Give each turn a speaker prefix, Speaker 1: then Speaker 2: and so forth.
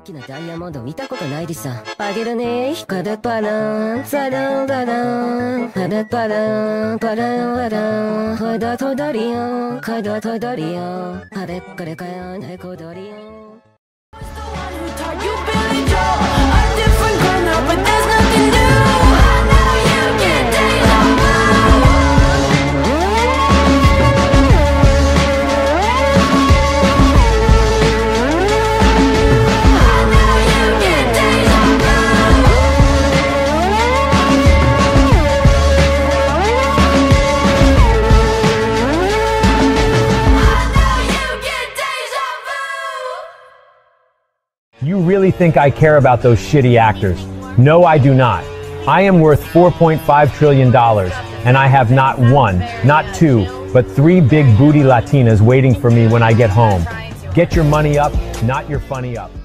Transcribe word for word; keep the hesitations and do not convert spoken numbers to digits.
Speaker 1: きなダイヤモンド見たことないでさ。あげるね、パラパラン、ザランザラン、パラパラン、パランワラン、カダトダリオン、カダトダリオン、あれこれかやねこどりオン。
Speaker 2: You really think I care about those shitty actors? No, I do not. I am worth four point five trillion dollars, and I have not one, not two, but three big booty Latinas waiting for me when I get home. Get your money up, not your funny up.